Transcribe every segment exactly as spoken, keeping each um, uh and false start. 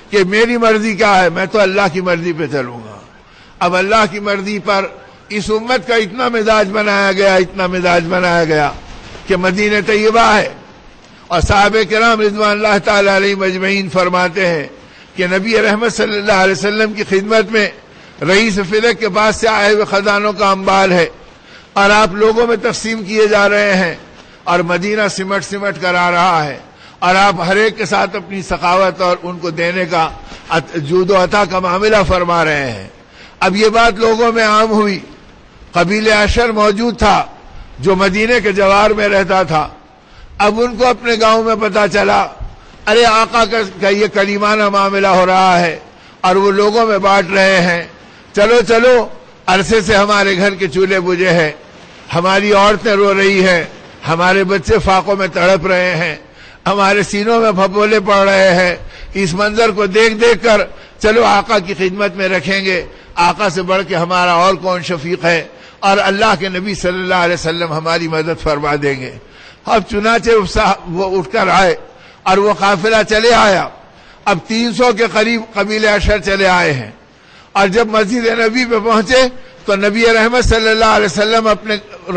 کہ میری مرضی کیا ہے، میں تو اللہ کی مرضی پہ چلوں گا۔ اب اللہ کی مرضی پر اس امت کا اتنا مزاج بنایا گیا اتنا مزاج بنایا گیا کہ مدینہ طیبہ ہے، اور صحابہ کرام رضوان اللہ تعالی علیہم اجمعین فرماتے ہیں کہ نبی رحمت صلی اللہ علیہ وسلم کی خدمت میں رئیس فلک کے پاس سے آئے ہوئے خزانوں کا انبار ہے، اور آپ لوگوں میں تقسیم کیے جا رہے ہیں، اور مدینہ سمٹ سمٹ کر آ رہا ہے، اور آپ ہر ایک کے ساتھ اپنی سخاوت اور ان کو دینے کا جود و عطا کا معاملہ فرما رہے ہیں۔ اب یہ بات لوگوں میں عام ہوئی۔ قبیلہ عشر موجود تھا جو مدینے کے جوار میں رہتا تھا، اب ان کو اپنے گاؤں میں پتا چلا ارے آقا کا یہ کریمانہ معاملہ ہو رہا ہے اور وہ لوگوں میں بانٹ رہے ہیں، چلو چلو عرصے سے ہمارے گھر کے چولہے بجھے ہیں، ہماری عورتیں رو رہی ہیں، ہمارے بچے فاقوں میں تڑپ رہے ہیں، ہمارے سینوں میں پھپولے پڑ رہے ہیں، اس منظر کو دیکھ دیکھ کر چلو آقا کی خدمت میں رکھیں گے، آقا سے بڑھ کے ہمارا اور کون شفیق ہے، اور اللہ کے نبی صلی اللہ علیہ وسلم ہماری مدد فرما دیں گے۔ اب چنانچہ وہ اٹھ کر آئے اور وہ قافلہ چلے آیا۔ اب تین سو کے قریب قبیلہ عشر چلے آئے ہیں، اور جب مسجد نبی پہ پہنچے تو نبی رحمت صلی اللہ علیہ وسلم اپنے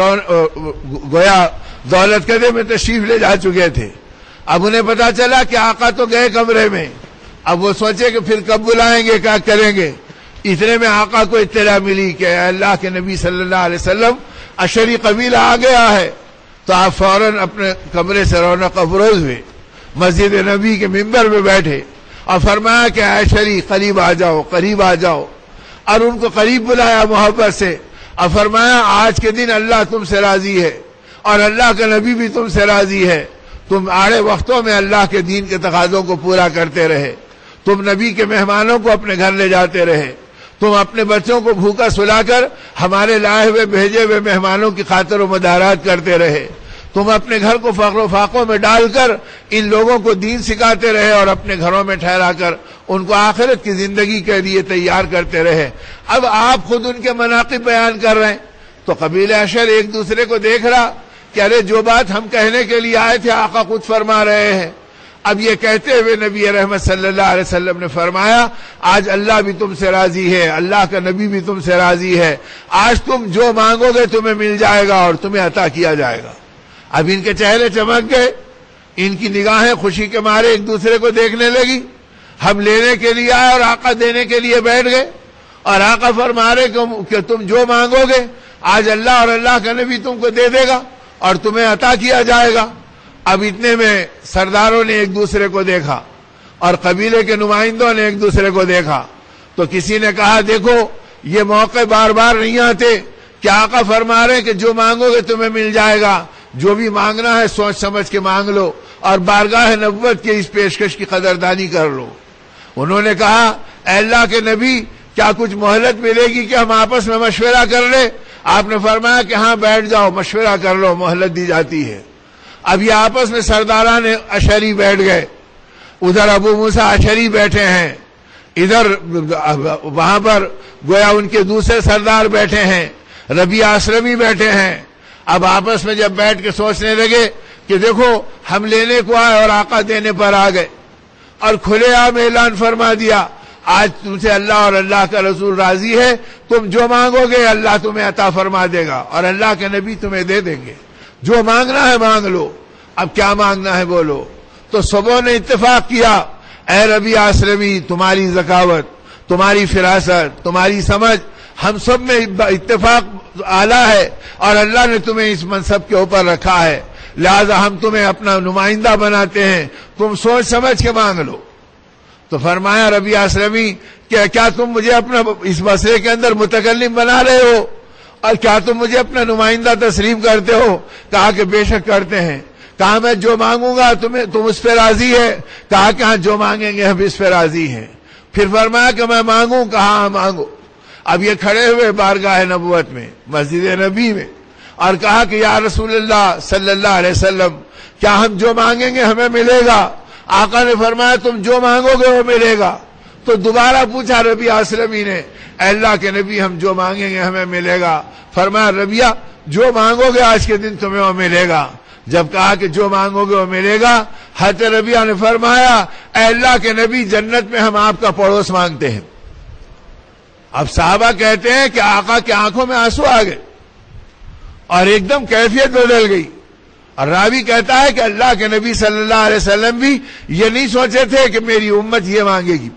گویا دولت قدے میں تشریف لے جا چکے تھے۔ اب انہیں پتا چلا کہ آقا تو گئے کمرے میں، اب وہ سوچے کہ پھر کب بلائیں گے، کیا کریں گے۔ اتنے میں آقا کو اطلاع ملی کہ اللہ کے نبی صلی اللہ علیہ وسلم عشری قبیلہ آ گیا ہے، تو آپ فوراً اپنے کمرے سے رونق افروز ہوئے، مسجد نبی کے ممبر میں بیٹھے اور فرمایا کہ عشری قریب آ جاؤ قریب آ جاؤ، اور ان کو قریب بلایا محبت سے، اور فرمایا آج کے دن اللہ تم سے راضی ہے اور اللہ کا نبی بھی تم سے راضی ہے، تم آڑے وقتوں میں اللہ کے دین کے تقاضوں کو پورا کرتے رہے، تم نبی کے مہمانوں کو اپنے گھر لے جاتے رہے، تم اپنے بچوں کو بھوکا سلا کر ہمارے لائے ہوئے بھیجے ہوئے مہمانوں کی خاطر و مدارات کرتے رہے، تم اپنے گھر کو فقر و فاقوں میں ڈال کر ان لوگوں کو دین سکھاتے رہے اور اپنے گھروں میں ٹھہرا کر ان کو آخرت کی زندگی کے لیے تیار کرتے رہے۔ اب آپ خود ان کے مناقب بیان کر رہے ہیں، تو قبیلہ عشر ایک دوسرے کو دیکھ رہا کہ ارے جو بات ہم کہنے کے لیے آئے تھے آقا خود فرما رہے ہیں۔ اب یہ کہتے ہوئے نبی رحمت صلی اللہ علیہ وسلم نے فرمایا آج اللہ بھی تم سے راضی ہے، اللہ کا نبی بھی تم سے راضی ہے، آج تم جو مانگو گے تمہیں مل جائے گا اور تمہیں عطا کیا جائے گا۔ اب ان کے چہرے چمک گئے، ان کی نگاہیں خوشی کے مارے ایک دوسرے کو دیکھنے لگی۔ ہم لینے کے لیے آئے اور آقا دینے کے لیے بیٹھ گئے، اور آقا فرما رہے کہ تم جو مانگو گے آج اللہ اور اللہ کا نبی تم کو دے دے گا اور تمہیں عطا کیا جائے گا۔ اب اتنے میں سرداروں نے ایک دوسرے کو دیکھا اور قبیلے کے نمائندوں نے ایک دوسرے کو دیکھا، تو کسی نے کہا دیکھو یہ موقع بار بار نہیں آتے کہ آقا فرما رہے کہ جو مانگو گے تمہیں مل جائے گا، جو بھی مانگنا ہے سوچ سمجھ کے مانگ لو اور بارگاہ نبوت کے اس پیشکش کی قدردانی کر لو۔ انہوں نے کہا اے اللہ کے نبی کیا کچھ مہلت ملے گی کہ ہم آپس میں مشورہ کر لیں؟ آپ نے فرمایا کہ ہاں بیٹھ جاؤ مشورہ کر لو، مہلت دی جاتی ہے۔ اب یہ آپس میں سرداران اشری بیٹھ گئے، ادھر ابو موسیٰ اشری بیٹھے ہیں، ادھر وہاں پر گویا ان کے دوسرے سردار بیٹھے ہیں، ربیعہ اسلمی بیٹھے ہیں۔ اب آپس میں جب بیٹھ کے سوچنے لگے کہ دیکھو ہم لینے کو آئے اور آقا دینے پر آ گئے، اور کھلے عام اعلان فرما دیا آج تم سے اللہ اور اللہ کا رسول راضی ہے، تم جو مانگو گے اللہ تمہیں عطا فرما دے گا اور اللہ کے نبی تمہیں دے دیں گے، جو مانگنا ہے مانگ لو، اب کیا مانگنا ہے بولو۔ تو سبوں نے اتفاق کیا اے ربیعہ اسلمی تمہاری ذکاوت، تمہاری فراست، تمہاری سمجھ ہم سب میں اتفاق اعلیٰ ہے اور اللہ نے تمہیں اس منصب کے اوپر رکھا ہے، لہذا ہم تمہیں اپنا نمائندہ بناتے ہیں، تم سوچ سمجھ کے مانگ لو۔ تو فرمایا ربیعہ اسلمی کہ کیا تم مجھے اپنا اس مسئلے کے اندر متکلم بنا رہے ہو اور کیا تم مجھے اپنا نمائندہ تسلیم کرتے ہو؟ کہا کہ بے شک کرتے ہیں۔ کہا میں جو مانگوں گا تمہیں تم اس پہ راضی ہے؟ کہا کہ ہاں جو مانگیں گے ہم اس پہ راضی ہیں۔ پھر فرمایا کہ میں مانگوں؟ کہا ہاں مانگو۔ اب یہ کھڑے ہوئے بارگاہ نبوت میں مسجد نبی میں اور کہا کہ یا رسول اللہ صلی اللہ علیہ وسلم کیا ہم جو مانگیں گے ہمیں ملے گا؟ آقا نے فرمایا تم جو مانگو گے وہ ملے گا۔ تو دوبارہ پوچھا ربیعہ اسلمی نے اے اللہ کے نبی ہم جو مانگیں گے ہمیں ملے گا؟ فرمایا ربیعہ جو مانگو گے آج کے دن تمہیں وہ ملے گا۔ جب کہا کہ جو مانگو گے وہ ملے گا، حضرت ربیعہ نے فرمایا اے اللہ کے نبی جنت میں ہم آپ کا پڑوس مانگتے ہیں۔ اب صحابہ کہتے ہیں کہ آقا کی آنکھوں میں آنسو آ گئے اور ایک دم کیفیت بدل گئی، اور راوی کہتا ہے کہ اللہ کے نبی صلی اللہ علیہ وسلم بھی یہ نہیں سوچے تھے کہ میری امت یہ مانگے گی۔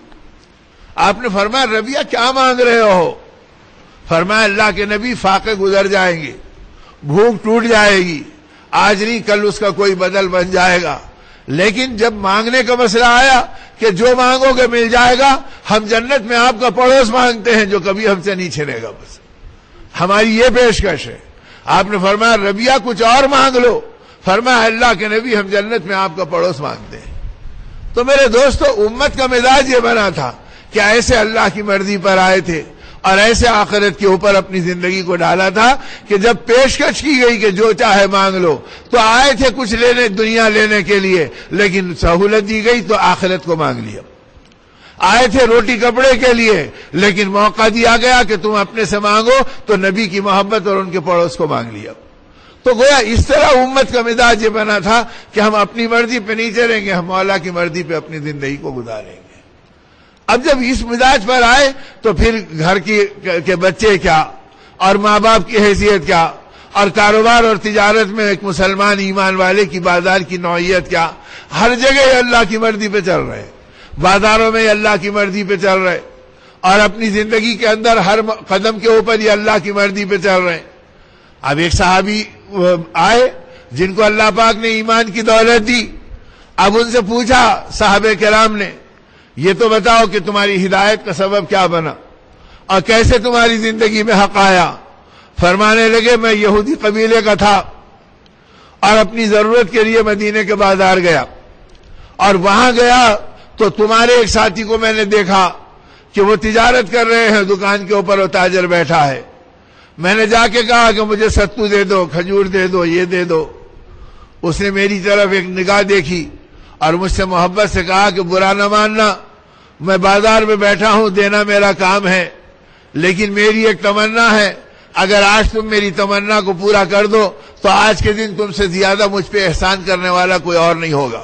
آپ نے فرمایا ربیعہ کیا مانگ رہے ہو؟ فرمایا اللہ کے نبی فاقے گزر جائیں گے، بھوک ٹوٹ جائے گی، آج نہیں کل اس کا کوئی بدل بن جائے گا، لیکن جب مانگنے کا مسئلہ آیا کہ جو مانگو گے مل جائے گا، ہم جنت میں آپ کا پڑوس مانگتے ہیں جو کبھی ہم سے نہیں چھنے گا، بس ہماری یہ پیشکش ہے۔ آپ نے فرمایا ربیعہ کچھ اور مانگ لو، فرمایا اللہ کے نبی ہم جنت میں آپ کا پڑوس مانگتے ہیں۔ تو میرے دوستو امت کا مزاج یہ بنا تھا کہ ایسے اللہ کی مرضی پر آئے تھے اور ایسے آخرت کے اوپر اپنی زندگی کو ڈالا تھا کہ جب پیشکش کی گئی کہ جو چاہے مانگ لو تو آئے تھے کچھ لینے دنیا لینے کے لیے، لیکن سہولت دی گئی تو آخرت کو مانگ لیا۔ آئے تھے روٹی کپڑے کے لیے، لیکن موقع دیا گیا کہ تم اپنے سے مانگو تو نبی کی محبت اور ان کے پڑوس کو مانگ لیا۔ تو گویا اس طرح امت کا مزاج یہ بنا تھا کہ ہم اپنی مرضی پہ نہیں چلیں گے، ہم مولا کی مرضی پہ اپنی زندگی کو گزاریں گے۔ اب جب اس مزاج پر آئے تو پھر گھر کی کے بچے کیا اور ماں باپ کی حیثیت کیا اور کاروبار اور تجارت میں ایک مسلمان ایمان والے کی بازار کی نوعیت کیا، ہر جگہ اللہ کی مرضی پہ چل رہے، بازاروں میں اللہ کی مرضی پہ چل رہے اور اپنی زندگی کے اندر ہر قدم کے اوپر یہ اللہ کی مرضی پہ چل رہے۔ اب ایک صحابی آئے جن کو اللہ پاک نے ایمان کی دولت دی، اب ان سے پوچھا صحابہ کرام نے یہ تو بتاؤ کہ تمہاری ہدایت کا سبب کیا بنا اور کیسے تمہاری زندگی میں حق آیا؟ فرمانے لگے میں یہودی قبیلے کا تھا اور اپنی ضرورت کے لیے مدینے کے بازار گیا، اور وہاں گیا تو تمہارے ایک ساتھی کو میں نے دیکھا کہ وہ تجارت کر رہے ہیں، دکان کے اوپر وہ تاجر بیٹھا ہے۔ میں نے جا کے کہا کہ مجھے ستو دے دو، کھجور دے دو، یہ دے دو۔ اس نے میری طرف ایک نگاہ دیکھی اور مجھ سے محبت سے کہا کہ برا نہ ماننا، میں بازار میں بیٹھا ہوں، دینا میرا کام ہے، لیکن میری ایک تمنا ہے، اگر آج تم میری تمنا کو پورا کر دو تو آج کے دن تم سے زیادہ مجھ پہ احسان کرنے والا کوئی اور نہیں ہوگا۔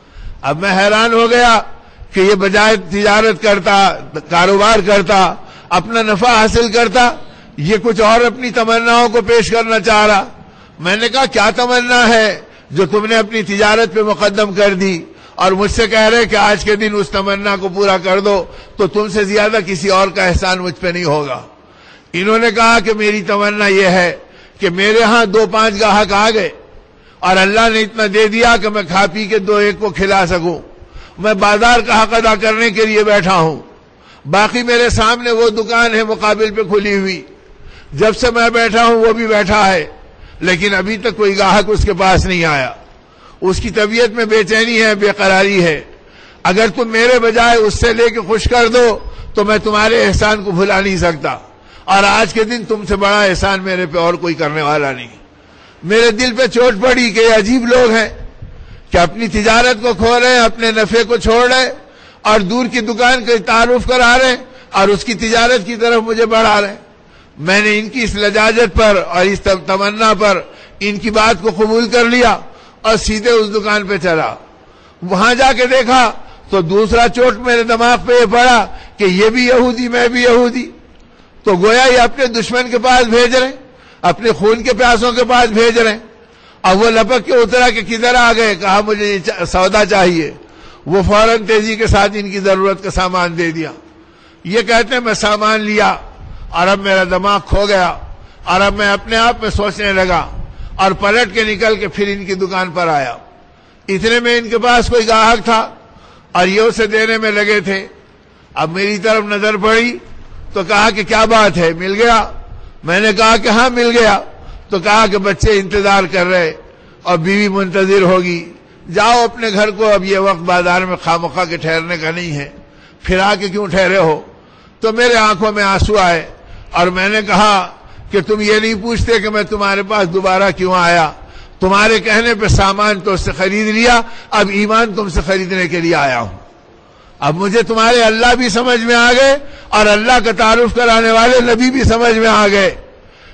اب میں حیران ہو گیا کہ یہ بجائے تجارت کرتا، کاروبار کرتا، اپنا نفع حاصل کرتا، یہ کچھ اور اپنی تمناؤں کو پیش کرنا چاہ رہا۔ میں نے کہا کیا تمنا ہے جو تم نے اپنی تجارت پہ مقدم کر دی اور مجھ سے کہہ رہے کہ آج کے دن اس تمنا کو پورا کر دو تو تم سے زیادہ کسی اور کا احسان مجھ پہ نہیں ہوگا۔ انہوں نے کہا کہ میری تمنا یہ ہے کہ میرے ہاں دو پانچ گاہک آ گئے اور اللہ نے اتنا دے دیا کہ میں کھا پی کے دو ایک کو کھلا سکوں، میں بازار کا حق ادا کرنے کے لیے بیٹھا ہوں، باقی میرے سامنے وہ دکان ہے مقابل پہ کھلی ہوئی، جب سے میں بیٹھا ہوں وہ بھی بیٹھا ہے، لیکن ابھی تک کوئی گاہک اس کے پاس نہیں آیا، اس کی طبیعت میں بے چینی ہے، بے قراری ہے، اگر تم میرے بجائے اس سے لے کے خوش کر دو تو میں تمہارے احسان کو بھلا نہیں سکتا، اور آج کے دن تم سے بڑا احسان میرے پہ اور کوئی کرنے والا نہیں۔ میرے دل پہ چوٹ پڑی کہ یہ عجیب لوگ ہیں کہ اپنی تجارت کو کھو رہے ہیں، اپنے نفع کو چھوڑ رہے اور دور کی دکان کا تعارف کرا رہے اور اس کی تجارت کی طرف مجھے بڑھا رہے۔ میں نے ان کی اس لجاجت پر اور اس تمنا پر ان کی بات کو قبول کر لیا اور سیدھے اس دکان پہ چلا۔ وہاں جا کے دیکھا تو دوسرا چوٹ میرے دماغ پہ یہ پڑا کہ یہ بھی یہودی میں بھی یہودی، تو گویا یہ اپنے دشمن کے پاس بھیج رہے، اپنے خون کے پیاسوں کے پاس بھیج رہے۔ اب وہ لپک کے اترا کہ کدھر آ گئے، کہا مجھے یہ سودا چاہیے۔ وہ فوراً تیزی کے ساتھ ان کی ضرورت کا سامان دے دیا۔ یہ کہتے ہیں میں سامان لیا اور اب میرا دماغ کھو گیا اور اب میں اپنے آپ میں سوچنے لگا اور پلٹ کے نکل کے پھر ان کی دکان پر آیا۔ اتنے میں ان کے پاس کوئی گاہک تھا اور یہ اسے دینے میں لگے تھے۔ اب میری طرف نظر پڑی تو کہا کہ کیا بات ہے، مل گیا؟ میں نے کہا کہ ہاں مل گیا۔ تو کہا کہ بچے انتظار کر رہے اور بیوی منتظر ہوگی، جاؤ اپنے گھر کو، اب یہ وقت بازار میں خامخواہ کے ٹھہرنے کا نہیں ہے، پھر آ کے کیوں ٹھہرے ہو؟ تو میرے آنکھوں میں آنسو آئے اور میں نے کہا کہ تم یہ نہیں پوچھتے کہ میں تمہارے پاس دوبارہ کیوں آیا، تمہارے کہنے پہ سامان تو اس سے خرید لیا، اب ایمان تم سے خریدنے کے لیے آیا ہوں۔ اب مجھے تمہارے اللہ بھی سمجھ میں آ گئے اور اللہ کا تعارف کرانے والے نبی بھی سمجھ میں آ گئے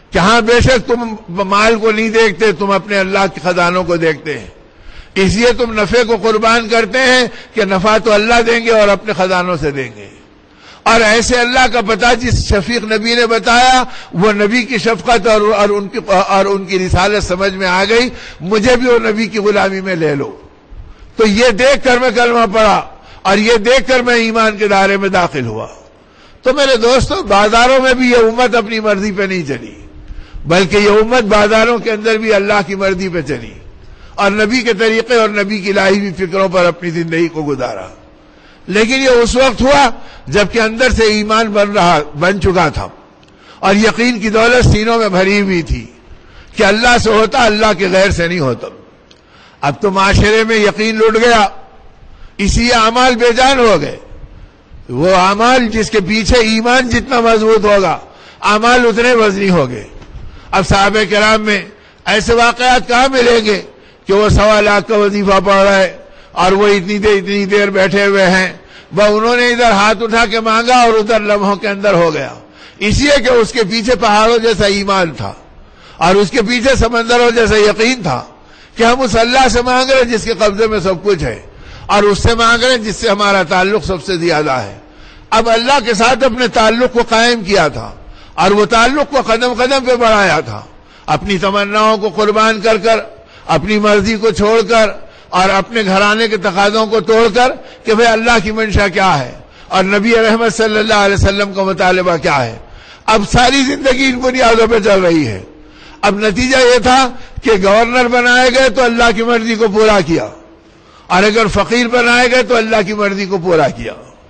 کہ ہاں بے شک تم مال کو نہیں دیکھتے، تم اپنے اللہ کے خزانوں کو دیکھتے ہیں، اس لیے تم نفع کو قربان کرتے ہیں کہ نفع تو اللہ دیں گے اور اپنے خزانوں سے دیں گے۔ اور ایسے اللہ کا پتہ جس شفیق نبی نے بتایا، وہ نبی کی شفقت اور اور ان کی اور ان کی رسالت سمجھ میں آ گئی، مجھے بھی وہ نبی کی غلامی میں لے لو۔ تو یہ دیکھ کر میں کلمہ پڑھا اور یہ دیکھ کر میں ایمان کے دائرے میں داخل ہوا۔ تو میرے دوستو، بازاروں میں بھی یہ امت اپنی مرضی پہ نہیں چلی، بلکہ یہ امت بازاروں کے اندر بھی اللہ کی مرضی پہ چلی اور نبی کے طریقے اور نبی کی لائی ہوئی فکروں پر اپنی زندگی کو گزارا۔ لیکن یہ اس وقت ہوا جب کہ اندر سے ایمان بن رہا بن چکا تھا اور یقین کی دولت سینوں میں بھری ہوئی تھی کہ اللہ سے ہوتا، اللہ کے غیر سے نہیں ہوتا۔ اب تو معاشرے میں یقین لٹ گیا، اسی اعمال بے جان ہو گئے۔ وہ اعمال جس کے پیچھے ایمان جتنا مضبوط ہوگا، اعمال اتنے وزنی ہو گئے۔ اب صحابہ کرام میں ایسے واقعات کہاں ملیں گے کہ وہ سوا لاکھ کا وظیفہ پڑھ رہا ہے اور وہ اتنی دیر اتنی دیر بیٹھے ہوئے ہیں، وہ انہوں نے ادھر ہاتھ اٹھا کے مانگا اور ادھر لمحوں کے اندر ہو گیا، اس لیے کہ اس کے پیچھے پہاڑوں جیسا ایمان تھا اور اس کے پیچھے سمندروں جیسا یقین تھا کہ ہم اس اللہ سے مانگ رہے جس کے قبضے میں سب کچھ ہے اور اس سے مانگ رہے جس سے ہمارا تعلق سب سے زیادہ ہے۔ اب اللہ کے ساتھ اپنے تعلق کو قائم کیا تھا اور وہ تعلق کو قدم قدم پہ بڑھایا تھا، اپنی تمناؤں کو قربان کر کر، اپنی مرضی کو چھوڑ کر اور اپنے گھرانے کے تقاضوں کو توڑ کر کہ بھئی اللہ کی منشا کیا ہے اور نبی رحمت صلی اللہ علیہ وسلم کا مطالبہ کیا ہے۔ اب ساری زندگی ان بنیادوں پہ چل رہی ہے۔ اب نتیجہ یہ تھا کہ گورنر بنائے گئے تو اللہ کی مرضی کو پورا کیا اور اگر فقیر بنائے گئے تو اللہ کی مرضی کو پورا کیا۔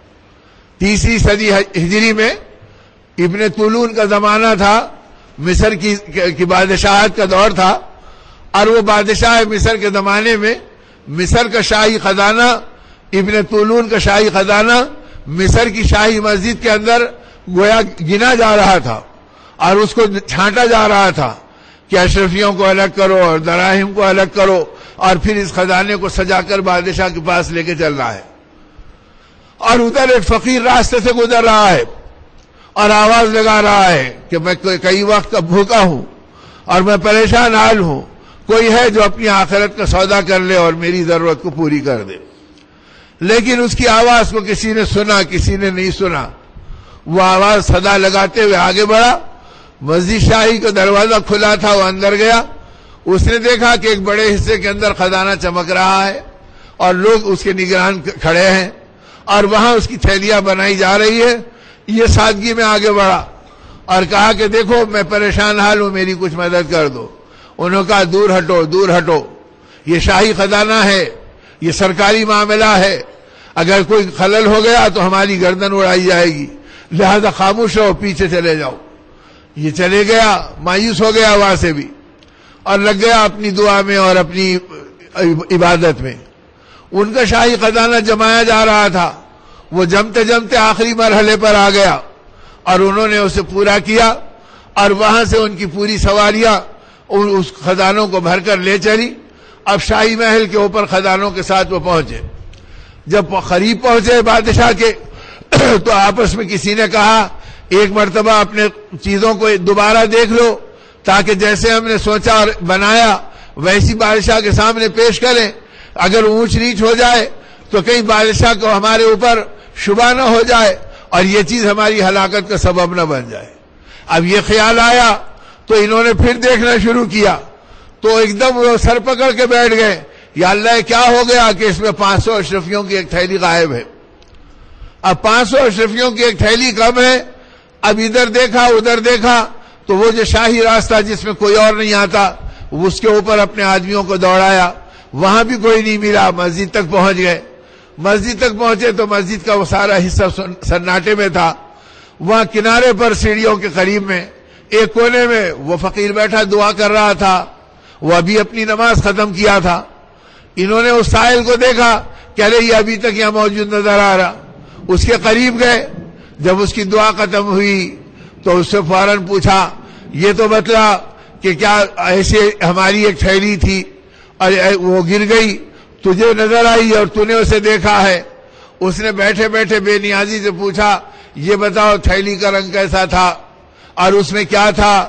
تیسری صدی ہجری میں ابن طولون کا زمانہ تھا، مصر کی کی بادشاہت کا دور تھا اور وہ بادشاہ مصر کے زمانے میں مصر کا شاہی خزانہ، ابن طولون کا شاہی خزانہ مصر کی شاہی مسجد کے اندر گویا گنا جا رہا تھا اور اس کو چھانٹا جا رہا تھا کہ اشرفیوں کو الگ کرو اور دراہم کو الگ کرو اور پھر اس خزانے کو سجا کر بادشاہ کے پاس لے کے چل رہا ہے۔ اور ادھر ایک فقیر راستے سے گزر رہا ہے اور آواز لگا رہا ہے کہ میں کئی وقت کا بھوکا ہوں اور میں پریشان حال ہوں، کوئی ہے جو اپنی آخرت کا سودا کر لے اور میری ضرورت کو پوری کر دے۔ لیکن اس کی آواز کو کسی نے سنا، کسی نے نہیں سنا۔ وہ آواز صدا لگاتے ہوئے آگے بڑھا، مسجد شاہی کا دروازہ کھلا تھا، وہ اندر گیا، اس نے دیکھا کہ ایک بڑے حصے کے اندر خزانہ چمک رہا ہے اور لوگ اس کے نگران کھڑے ہیں اور وہاں اس کی تھیلیاں بنائی جا رہی ہے۔ یہ سادگی میں آگے بڑھا اور کہا کہ دیکھو میں پریشان حال ہوں، میری کچھ مدد کر دو۔ انہوں نے کہا دور ہٹو دور ہٹو، یہ شاہی خزانہ ہے، یہ سرکاری معاملہ ہے، اگر کوئی خلل ہو گیا تو ہماری گردن اڑائی جائے گی، لہذا خاموش ہو، پیچھے چلے جاؤ۔ یہ چلے گیا، مایوس ہو گیا وہاں سے بھی اور لگ گیا اپنی دعا میں اور اپنی عبادت میں۔ ان کا شاہی خزانہ جمایا جا رہا تھا، وہ جمتے جمتے آخری مرحلے پر آ گیا اور انہوں نے اسے پورا کیا اور وہاں سے ان کی پوری سواریاں اس خزانوں کو بھر کر لے چلی۔ اب شاہی محل کے اوپر خزانوں کے ساتھ وہ پہنچے۔ جب قریب پہنچے بادشاہ کے تو آپس میں کسی نے کہا ایک مرتبہ اپنے چیزوں کو دوبارہ دیکھ لو تاکہ جیسے ہم نے سوچا اور بنایا ویسی بادشاہ کے سامنے پیش کریں، اگر اونچ نیچ ہو جائے تو کہیں بادشاہ کو ہمارے اوپر شبہ نہ ہو جائے اور یہ چیز ہماری ہلاکت کا سبب نہ بن جائے۔ اب یہ خیال آیا تو انہوں نے پھر دیکھنا شروع کیا تو ایک دم وہ سر پکڑ کے بیٹھ گئے، یا اللہ کیا ہو گیا کہ اس میں پانچ سو اشرفیوں کی ایک تھیلی غائب ہے۔ اب پانچ سو اشرفیوں کی ایک تھیلی کم ہے۔ اب ادھر دیکھا ادھر دیکھا تو وہ جو شاہی راستہ جس میں کوئی اور نہیں آتا اس کے اوپر اپنے آدمیوں کو دوڑایا، وہاں بھی کوئی نہیں ملا، مسجد تک پہنچ گئے۔ مسجد تک پہنچے تو مسجد کا وہ سارا حصہ سناٹے میں تھا۔ وہاں کنارے پر سیڑھیوں کے قریب میں ایک کونے میں وہ فقیر بیٹھا دعا کر رہا تھا، وہ ابھی اپنی نماز ختم کیا تھا۔ انہوں نے اس سائل کو دیکھا کہ ارے یہ ابھی تک یہاں موجود نظر آ رہا، اس کے قریب گئے۔ جب اس کی دعا ختم ہوئی تو اس سے فوراً پوچھا یہ تو بتلا کہ کیا ایسے ہماری ایک تھیلی تھی اور وہ گر گئی، تجھے نظر آئی اور تو نے اسے دیکھا ہے؟ اس نے بیٹھے بیٹھے بے نیازی سے پوچھا یہ بتاؤ تھیلی کا رنگ کیسا تھا اور اس میں کیا تھا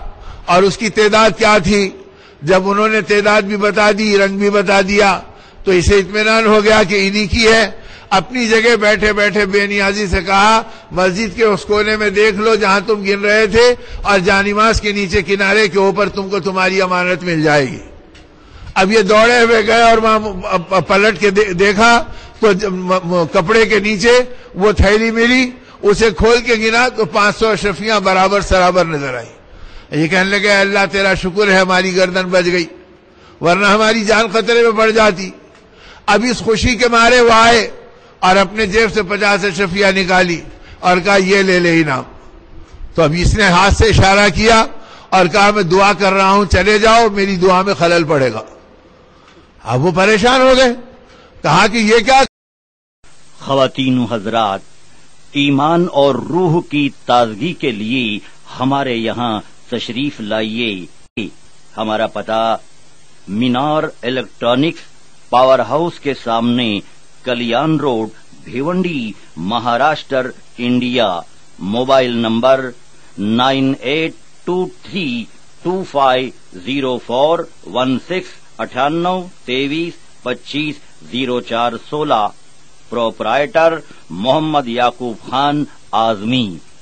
اور اس کی تعداد کیا تھی؟ جب انہوں نے تعداد بھی بتا دی، رنگ بھی بتا دیا، تو اسے اطمینان ہو گیا کہ انہی کی ہے۔ اپنی جگہ بیٹھے بیٹھے بے نیازی سے کہا مسجد کے اس کونے میں دیکھ لو جہاں تم گن رہے تھے، اور جانماز کے نیچے کنارے کے اوپر تم کو تمہاری امانت مل جائے گی۔ اب یہ دوڑے ہوئے گئے اور وہاں پلٹ کے دیکھا تو کپڑے کے نیچے وہ تھیلی ملی، اسے کھول کے گنا تو پانچ سو اشرفیاں برابر سرابر نظر آئی۔ یہ کہنے لگے اللہ تیرا شکر ہے ہماری گردن بچ گئی، ورنہ ہماری جان خطرے میں پڑ جاتی۔ اب اس خوشی کے مارے وہ آئے اور اپنے جیب سے پچاس اشرفیاں نکالی اور کہا یہ لے لے انعام۔ تو اب اس نے ہاتھ سے اشارہ کیا اور کہا میں دعا کر رہا ہوں، چلے جاؤ، میری دعا میں خلل پڑے گا۔ اب وہ پریشان ہو گئے، کہا کہ یہ کیا؟ خواتین و حضرات، ایمان اور روح کی تازگی کے لیے ہمارے یہاں تشریف لائیے۔ ہمارا پتہ مینار الیکٹرانکس پاور ہاؤس کے سامنے، Kalyan road, Bhiwandi, Maharashtra, India. Mobile number nine eight two three two five zero four one six اٹھانو تیئیس پچیس زیرو چار سولہ۔ پروپرائٹر محمد یعقوب خان اعظمی۔